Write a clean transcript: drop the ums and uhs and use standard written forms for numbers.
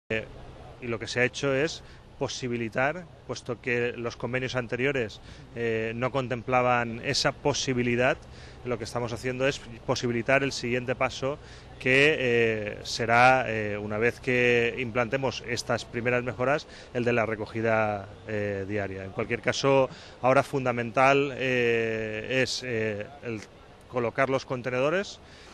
Y lo que se ha hecho es posibilitar, puesto que los convenios anteriores no contemplaban esa posibilidad, lo que estamos haciendo es posibilitar el siguiente paso, que será, una vez que implantemos estas primeras mejoras, el de la recogida diaria. En cualquier caso, ahora fundamental es el colocar los contenedores